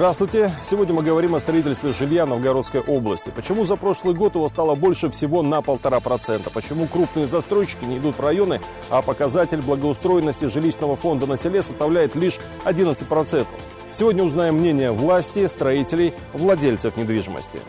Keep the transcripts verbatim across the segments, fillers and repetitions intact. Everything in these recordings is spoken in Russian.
Здравствуйте! Сегодня мы говорим о строительстве жилья в Новгородской области. Почему за прошлый год его стало больше всего на полтора процента? Почему крупные застройщики не идут в районы, а показатель благоустроенности жилищного фонда на селе составляет лишь одиннадцать процентов? Сегодня узнаем мнение власти, строителей, владельцев недвижимости.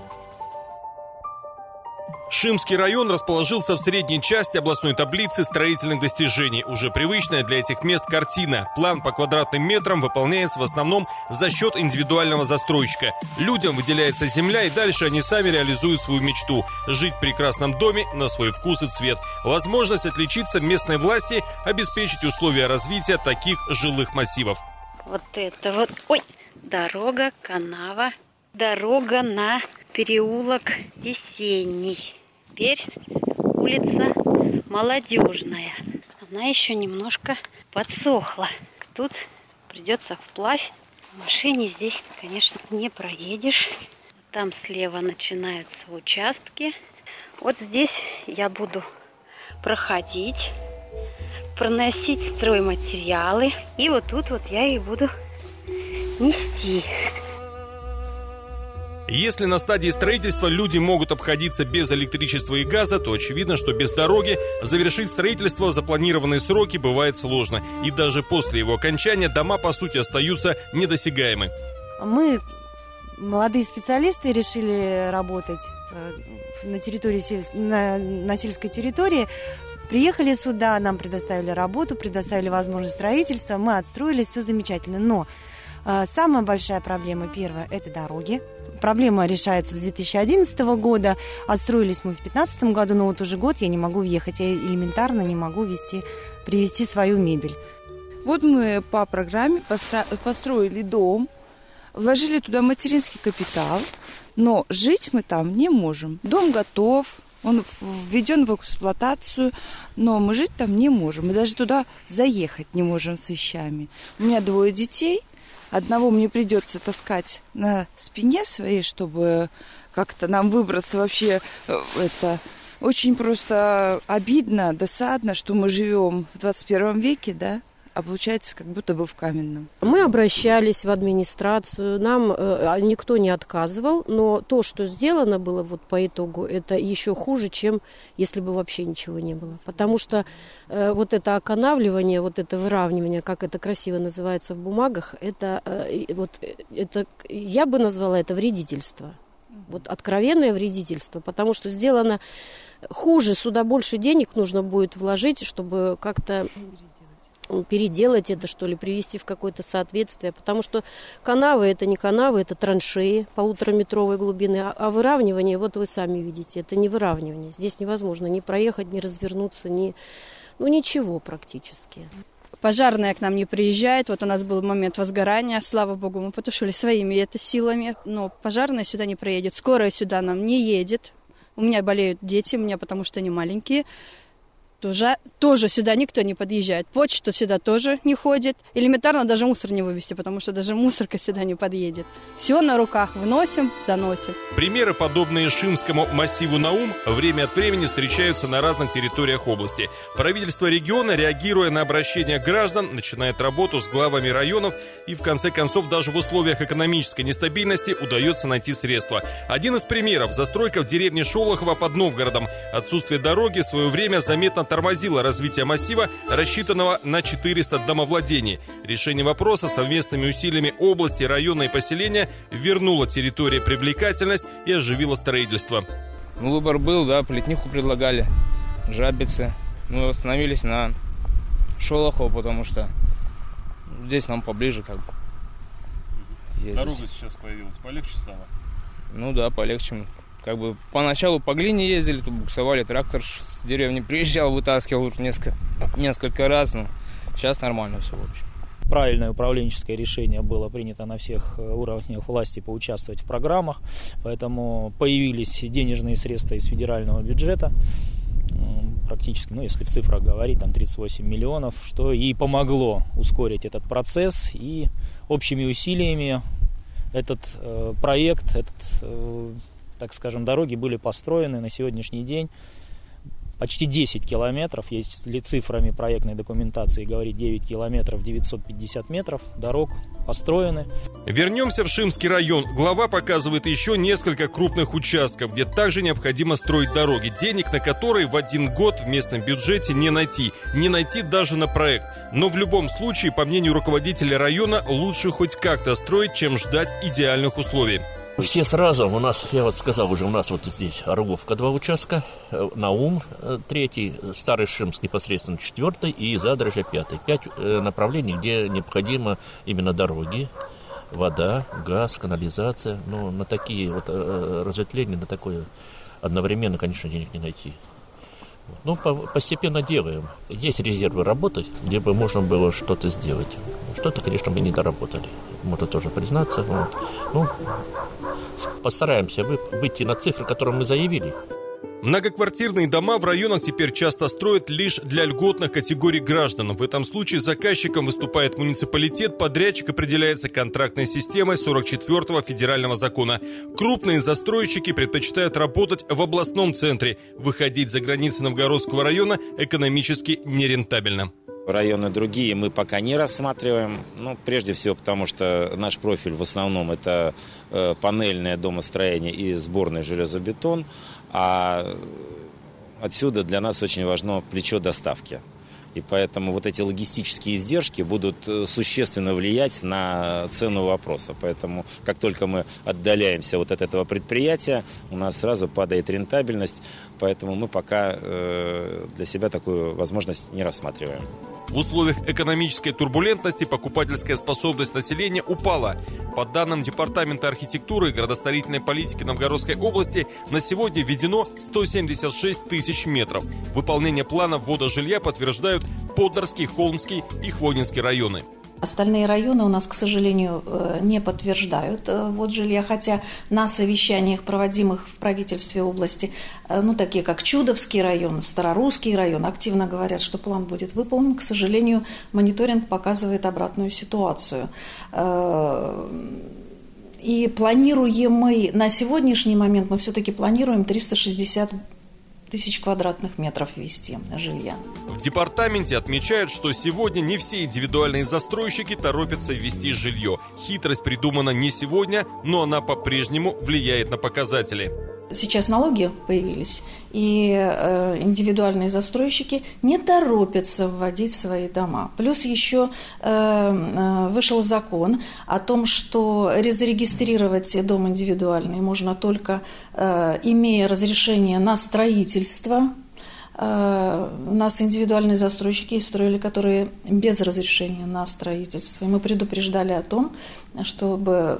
Шимский район расположился в средней части областной таблицы строительных достижений. Уже привычная для этих мест картина. План по квадратным метрам выполняется в основном за счет индивидуального застройщика. Людям выделяется земля, и дальше они сами реализуют свою мечту – жить в прекрасном доме на свой вкус и цвет. Возможность отличиться местной власти – обеспечить условия развития таких жилых массивов. Вот это вот, ой, дорога, канава, дорога на переулок Весенний. Теперь улица Молодежная. Она еще немножко подсохла. Тут придется вплавь. В машине здесь, конечно, не проедешь. Там слева начинаются участки. Вот здесь я буду проходить, проносить стройматериалы. И вот тут вот я их буду нести. Если на стадии строительства люди могут обходиться без электричества и газа, то очевидно, что без дороги завершить строительство в запланированные сроки бывает сложно. И даже после его окончания дома, по сути, остаются недосягаемы. Мы, молодые специалисты, решили работать на территории, на, на сельской территории. Приехали сюда, нам предоставили работу, предоставили возможность строительства. Мы отстроились, все замечательно. Но самая большая проблема, первая, это дороги. Проблема решается с две тысячи одиннадцатого года. Отстроились мы в две тысячи пятнадцатом году, но вот уже год я не могу въехать. Я элементарно не могу везти, привезти свою мебель. Вот мы по программе построили дом, вложили туда материнский капитал, но жить мы там не можем. Дом готов, он введен в эксплуатацию, но мы жить там не можем. Мы даже туда заехать не можем с вещами. У меня двое детей. Одного мне придется таскать на спине своей, чтобы как-то нам выбраться вообще. Это очень просто обидно, досадно, что мы живем в двадцать первом веке, да, а получается как будто бы в каменном. Мы обращались в администрацию, нам э, никто не отказывал, но то, что сделано было вот по итогу, это еще хуже, чем если бы вообще ничего не было. Потому что э, вот это оканавливание, вот это выравнивание, как это красиво называется в бумагах, это, э, вот, это я бы назвала это вредительство. Вот откровенное вредительство, потому что сделано хуже, сюда больше денег нужно будет вложить, чтобы как-то переделать это, что ли, привести в какое-то соответствие, потому что канавы это не канавы, это траншеи полутораметровой глубины, а, а выравнивание, вот вы сами видите, это не выравнивание. Здесь невозможно ни проехать, ни развернуться, ни, ну ничего практически. Пожарная к нам не приезжает, вот у нас был момент возгорания, слава богу, мы потушили своими это силами, но пожарная сюда не проедет, скорая сюда нам не едет, у меня болеют дети, у меня потому что они маленькие. Тоже, тоже сюда никто не подъезжает. Почта сюда тоже не ходит. Элементарно даже мусор не вывезти, потому что даже мусорка сюда не подъедет. Все на руках вносим, заносим. Примеры, подобные Шимскому массиву Наум, время от времени встречаются на разных территориях области. Правительство региона, реагируя на обращения граждан, начинает работу с главами районов, и в конце концов даже в условиях экономической нестабильности удается найти средства. Один из примеров – застройка в деревне Шолохово под Новгородом. Отсутствие дороги в свое время заметно тормозило развитие массива, рассчитанного на четыреста домовладений. Решение вопроса совместными усилиями области, района и поселения вернуло территории привлекательность и оживило строительство. Ну, выбор был, да, плетниху предлагали, Жабицы. Мы остановились на Шолохово, потому что здесь нам поближе как бы ездить. Дорога сейчас появилась, полегче стало? Ну да, полегче. Как бы поначалу по глине ездили, тут буксовали, трактор с деревни приезжал, вытаскивал уже несколько, несколько раз, но сейчас нормально все в общем. Правильное управленческое решение было принято на всех уровнях власти поучаствовать в программах, поэтому появились денежные средства из федерального бюджета, практически, ну если в цифрах говорить, там тридцать восемь миллионов, что и помогло ускорить этот процесс, и общими усилиями этот э, проект, этот, э, так скажем, дороги были построены на сегодняшний день. почти десять километров, если цифрами проектной документации говорить девять километров девятьсот пятьдесят метров дорог построены. Вернемся в Шимский район. Глава показывает еще несколько крупных участков, где также необходимо строить дороги, денег на которые в один год в местном бюджете не найти. Не найти даже на проект. Но в любом случае, по мнению руководителя района, лучше хоть как-то строить, чем ждать идеальных условий. Все сразу, у нас, я вот сказал уже, у нас вот здесь Оруговка два участка, Наум третий, Старый Шимск непосредственно четвертый и Задрожье пятый. Пять направлений, где необходимо именно дороги, вода, газ, канализация. Но на такие вот разветвления, на такое одновременно, конечно, денег не найти. Ну, постепенно делаем. Есть резервы работы, где бы можно было что-то сделать. Что-то, конечно, мы не доработали. Можно тоже признаться. Вот. Ну, постараемся выйти на цифры, которые мы заявили. Многоквартирные дома в районах теперь часто строят лишь для льготных категорий граждан. В этом случае заказчиком выступает муниципалитет, подрядчик определяется контрактной системой сорок четвёртого федерального закона. Крупные застройщики предпочитают работать в областном центре. Выходить за границы Новгородского района экономически нерентабельно. Районы другие мы пока не рассматриваем. Ну, прежде всего, потому что наш профиль в основном это э, панельное домостроение и сборный железобетон. А отсюда для нас очень важно плечо доставки. И поэтому вот эти логистические издержки будут существенно влиять на цену вопроса. Поэтому как только мы отдаляемся вот от этого предприятия, у нас сразу падает рентабельность. Поэтому мы пока э, для себя такую возможность не рассматриваем. В условиях экономической турбулентности покупательская способность населения упала. По данным Департамента архитектуры и градостроительной политики Новгородской области, на сегодня введено сто семьдесят шесть тысяч метров. Выполнение плана ввода жилья подтверждают Поддарский, Холмский и Хвойнинский районы. Остальные районы у нас, к сожалению, не подтверждают ввод жилья, хотя на совещаниях, проводимых в правительстве области, ну, такие как Чудовский район, Старорусский район, активно говорят, что план будет выполнен. К сожалению, мониторинг показывает обратную ситуацию. И планируем мы, на сегодняшний момент мы все-таки планируем триста шестьдесят тысяч квадратных метров ввести жилья. В департаменте отмечают, что сегодня не все индивидуальные застройщики торопятся ввести жилье. Хитрость придумана не сегодня, но она по-прежнему влияет на показатели. Сейчас налоги появились, и э, индивидуальные застройщики не торопятся вводить свои дома. Плюс еще э, э, вышел закон о том, что зарегистрировать дом индивидуальный можно только э, имея разрешение на строительство. Э, у нас индивидуальные застройщики строили, которые без разрешения на строительство. И мы предупреждали о том, чтобы...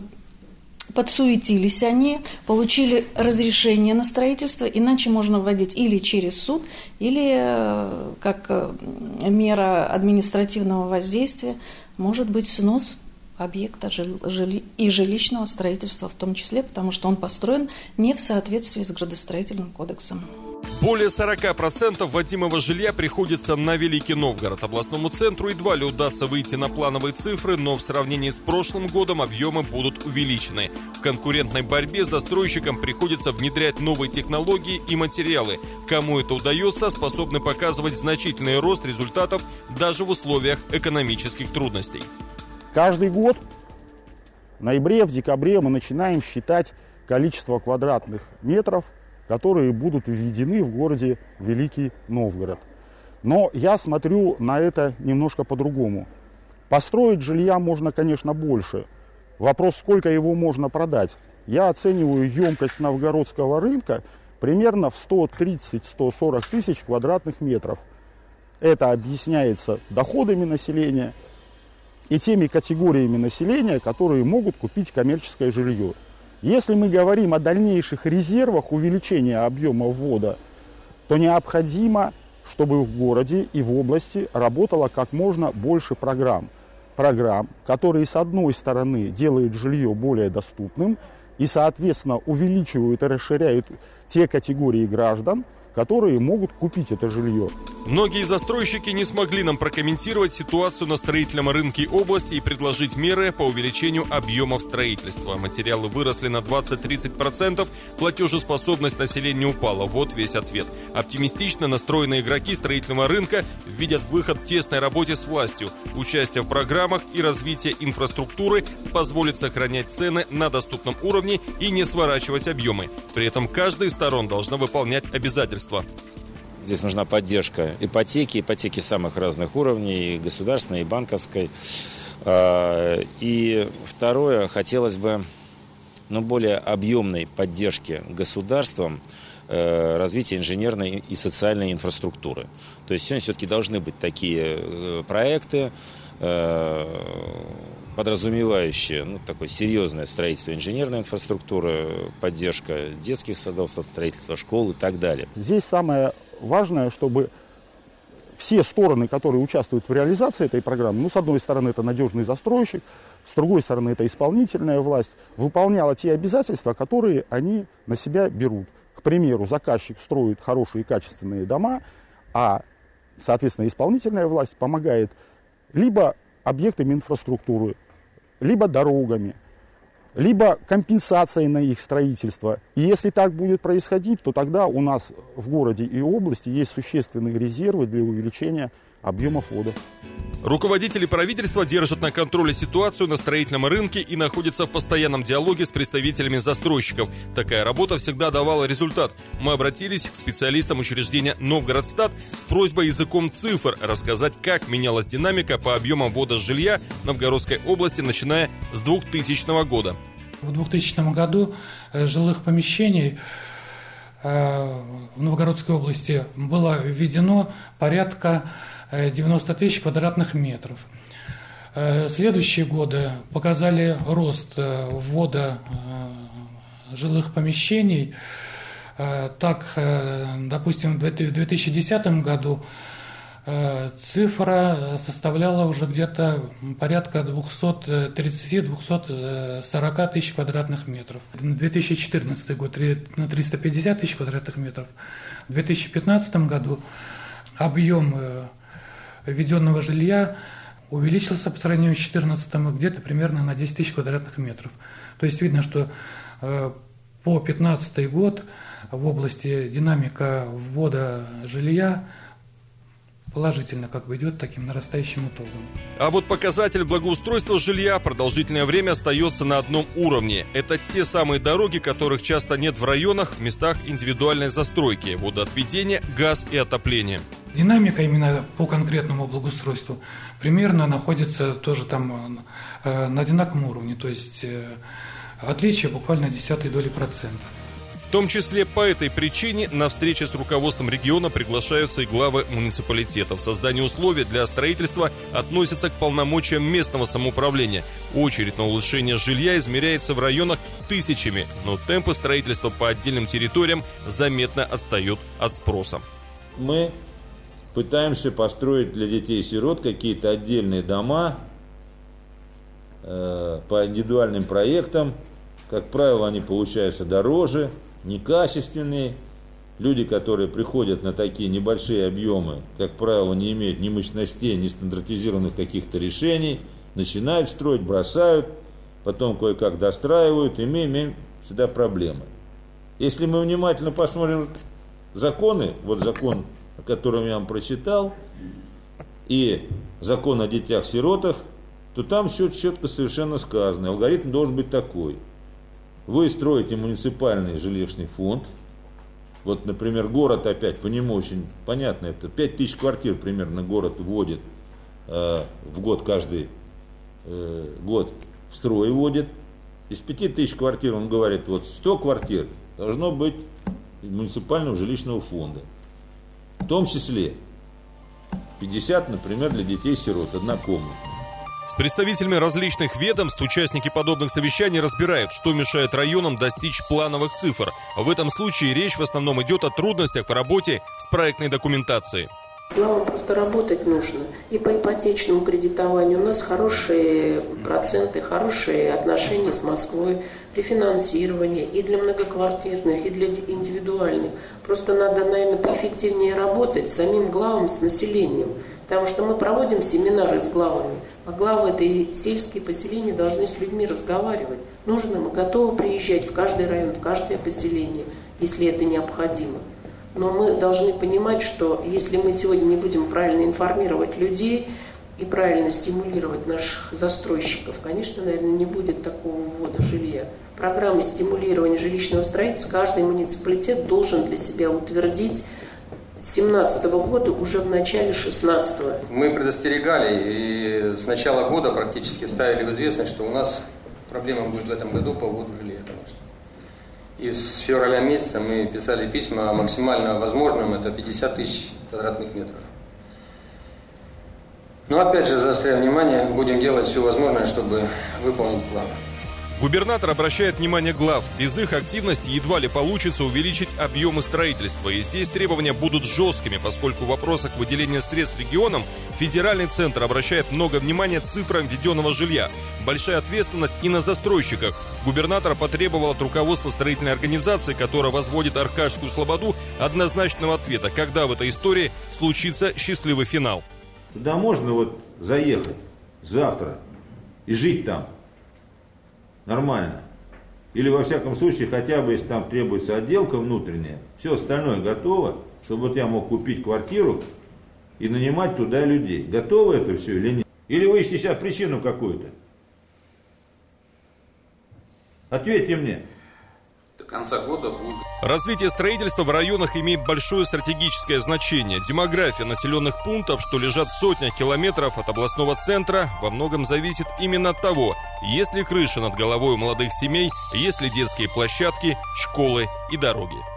Подсуетились они, получили разрешение на строительство, иначе можно вводить или через суд, или как мера административного воздействия, может быть снос объекта жили- и жилищного строительства в том числе, потому что он построен не в соответствии с градостроительным кодексом. Более сорок процентов вводимого жилья приходится на Великий Новгород. Областному центру едва ли удастся выйти на плановые цифры, но в сравнении с прошлым годом объемы будут увеличены. В конкурентной борьбе застройщикам приходится внедрять новые технологии и материалы. Кому это удается, способны показывать значительный рост результатов даже в условиях экономических трудностей. Каждый год в ноябре, в декабре мы начинаем считать количество квадратных метров, которые будут введены в городе Великий Новгород. Но я смотрю на это немножко по-другому. Построить жилья можно, конечно, больше. Вопрос, сколько его можно продать. Я оцениваю емкость новгородского рынка примерно в сто тридцать - сто сорок тысяч квадратных метров. Это объясняется доходами населения и теми категориями населения, которые могут купить коммерческое жилье. Если мы говорим о дальнейших резервах увеличения объема ввода, то необходимо, чтобы в городе и в области работало как можно больше программ. Программ, которые, с одной стороны, делают жилье более доступным и, соответственно, увеличивают и расширяют те категории граждан, которые могут купить это жилье. Многие застройщики не смогли нам прокомментировать ситуацию на строительном рынке области и предложить меры по увеличению объемов строительства. Материалы выросли на двадцать-тридцать процентов, платежеспособность населения упала. Вот весь ответ. Оптимистично настроенные игроки строительного рынка видят выход в тесной работе с властью. Участие в программах и развитие инфраструктуры позволит сохранять цены на доступном уровне и не сворачивать объемы. При этом каждая из сторон должна выполнять обязательства. Здесь нужна поддержка ипотеки, ипотеки самых разных уровней, и государственной, и банковской. И второе, хотелось бы ну, более объемной поддержки государством развития инженерной и социальной инфраструктуры. То есть сегодня все-таки должны быть такие проекты, подразумевающие ну, такое серьезное строительство инженерной инфраструктуры, поддержка детских садов, строительство школ и так далее. Здесь самое важное, чтобы все стороны, которые участвуют в реализации этой программы, ну, с одной стороны, это надежный застройщик, с другой стороны, это исполнительная власть, выполняла те обязательства, которые они на себя берут. К примеру, заказчик строит хорошие и качественные дома, а, соответственно, исполнительная власть помогает либо объектами инфраструктуры, либо дорогами, либо компенсацией на их строительство. И если так будет происходить, то тогда у нас в городе и области есть существенные резервы для увеличения объемов водов. Руководители правительства держат на контроле ситуацию на строительном рынке и находятся в постоянном диалоге с представителями застройщиков. Такая работа всегда давала результат. Мы обратились к специалистам учреждения Новгородстат с просьбой языком цифр рассказать, как менялась динамика по объемам ввода жилья в Новгородской области, начиная с двухтысячного года. В двухтысячном году жилых помещений в Новгородской области было введено порядка девяносто тысяч квадратных метров. Следующие годы показали рост ввода жилых помещений. Так, допустим, в две тысячи десятом году цифра составляла уже где-то порядка двести тридцать - двести сорок тысяч квадратных метров. две тысячи четырнадцатый год на триста пятьдесят тысяч квадратных метров. В две тысячи пятнадцатом году объем введенного жилья увеличился по сравнению с две тысячи четырнадцатым где-то примерно на десять тысяч квадратных метров. То есть видно, что по две тысячи пятнадцатый год в области динамика ввода жилья положительно как бы идет таким нарастающим итогом. А вот показатель благоустройства жилья продолжительное время остается на одном уровне. Это те самые дороги, которых часто нет в районах, в местах индивидуальной застройки, водоотведения, газ и отопление. Динамика именно по конкретному благоустройству примерно находится тоже там э, на одинаковом уровне, то есть э, отличие буквально десятой доли процента. В том числе по этой причине на встрече с руководством региона приглашаются и главы муниципалитетов. Создание условий для строительства относится к полномочиям местного самоуправления. Очередь на улучшение жилья измеряется в районах тысячами, но темпы строительства по отдельным территориям заметно отстают от спроса. Мы пытаемся построить для детей-сирот какие-то отдельные дома э, по индивидуальным проектам. Как правило, они получаются дороже, некачественные. Люди, которые приходят на такие небольшие объемы, как правило, не имеют ни мощностей, ни стандартизированных каких-то решений, начинают строить, бросают, потом кое-как достраивают, и мы имеем всегда проблемы. Если мы внимательно посмотрим законы, вот закон, о котором я вам прочитал, и закон о детях-сиротах, то там все четко совершенно сказано. Алгоритм должен быть такой. Вы строите муниципальный жилищный фонд. Вот, например, город опять, по нему очень понятно, это пять тысяч квартир примерно город вводит э, в год, каждый э, год в строй вводит. Из пяти тысяч квартир, он говорит, вот сто квартир должно быть муниципального жилищного фонда. В том числе пятьдесят, например, для детей-сирот, однокомнатных. С представителями различных ведомств участники подобных совещаний разбирают, что мешает районам достичь плановых цифр. В этом случае речь в основном идет о трудностях в работе с проектной документацией. Главам просто работать нужно. И по ипотечному кредитованию у нас хорошие проценты, хорошие отношения с Москвой, рефинансирование и для многоквартирных, и для индивидуальных. Просто надо, наверное, поэффективнее работать с самим главам, с населением. Потому что мы проводим семинары с главами, а главы это и сельские поселения должны с людьми разговаривать. Нужно, мы готовы приезжать в каждый район, в каждое поселение, если это необходимо. Но мы должны понимать, что если мы сегодня не будем правильно информировать людей и правильно стимулировать наших застройщиков, конечно, наверное, не будет такого ввода жилья. Программы стимулирования жилищного строительства каждый муниципалитет должен для себя утвердить с две тысячи семнадцатого года, уже в начале шестнадцатого. Мы предостерегали и с начала года практически ставили в известность, что у нас проблема будет в этом году по вводу жилья, конечно. И с февраля месяца мы писали письма о максимально возможном, это пятьдесят тысяч квадратных метров. Но опять же, заостряя внимание, будем делать все возможное, чтобы выполнить план. Губернатор обращает внимание глав. Без их активности едва ли получится увеличить объемы строительства. И здесь требования будут жесткими, поскольку в вопросах выделения средств регионам федеральный центр обращает много внимания цифрам введенного жилья. Большая ответственность и на застройщиках. Губернатор потребовал от руководства строительной организации, которая возводит Аркашскую слободу, однозначного ответа, когда в этой истории случится счастливый финал. Туда можно вот заехать завтра и жить там. Нормально. Или, во всяком случае, хотя бы, если там требуется отделка внутренняя, все остальное готово, чтобы вот я мог купить квартиру и нанимать туда людей. Готово это все или нет? Или вы ищете сейчас причину какую-то? Ответьте мне. До конца года будет. Развитие строительства в районах имеет большое стратегическое значение. Демография населенных пунктов, что лежат в сотнях километров от областного центра, во многом зависит именно от того, есть ли крыша над головой у молодых семей, есть ли детские площадки, школы и дороги.